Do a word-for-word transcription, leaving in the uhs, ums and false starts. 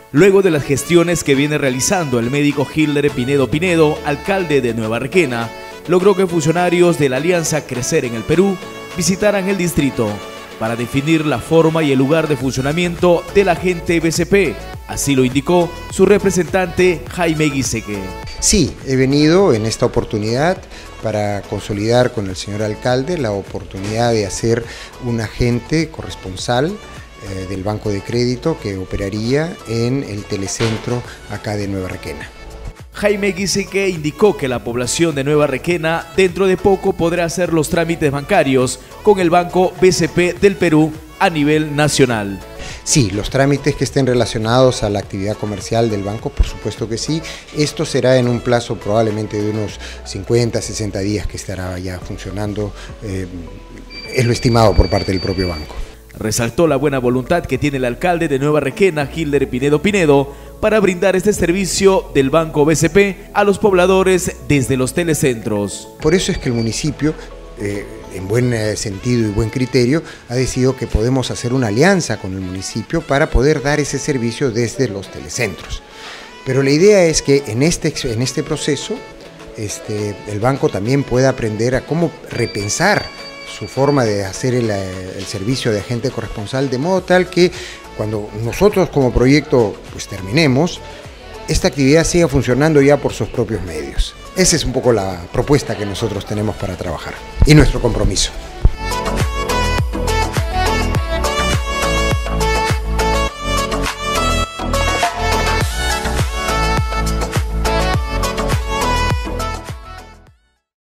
Luego de las gestiones que viene realizando el médico Hilder Pinedo Pinedo, alcalde de Nueva Requena, logró que funcionarios de la Alianza Crecer en el Perú visitaran el distrito para definir la forma y el lugar de funcionamiento del agente B C P. Así lo indicó su representante Jaime Guiseque. Sí, he venido en esta oportunidad para consolidar con el señor alcalde la oportunidad de hacer un agente corresponsal eh, del Banco de Crédito que operaría en el telecentro acá de Nueva Requena. Jaime Guiseque indicó que la población de Nueva Requena dentro de poco podrá hacer los trámites bancarios con el Banco B C P del Perú a nivel nacional. Sí, los trámites que estén relacionados a la actividad comercial del banco, por supuesto que sí. Esto será en un plazo probablemente de unos cincuenta, sesenta días que estará ya funcionando, eh, es lo estimado por parte del propio banco. Resaltó la buena voluntad que tiene el alcalde de Nueva Requena, Hilder Pinedo Pinedo, para brindar este servicio del Banco B C P a los pobladores desde los telecentros. Por eso es que el municipio, eh, en buen sentido y buen criterio, ha decidido que podemos hacer una alianza con el municipio para poder dar ese servicio desde los telecentros. Pero la idea es que en este, en este proceso este, el banco también pueda aprender a cómo repensar su forma de hacer el, el servicio de agente corresponsal, de modo tal que cuando nosotros como proyecto pues terminemos, esta actividad siga funcionando ya por sus propios medios. Esa es un poco la propuesta que nosotros tenemos para trabajar y nuestro compromiso.